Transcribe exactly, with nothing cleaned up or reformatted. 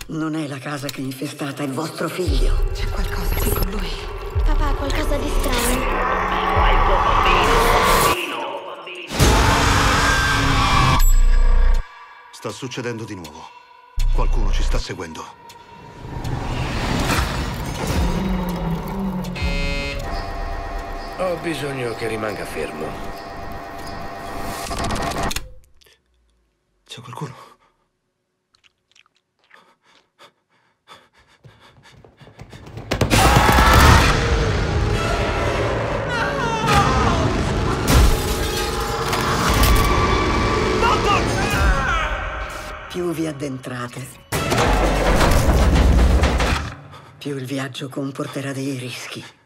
Non è la casa che è infestata, è il vostro figlio. C'è qualcosa qui con lui. Papà, qualcosa di strano. Sta succedendo di nuovo. Qualcuno ci sta seguendo. Ho bisogno che rimanga fermo. C'è qualcuno? Più vi addentrate, più il viaggio comporterà dei rischi.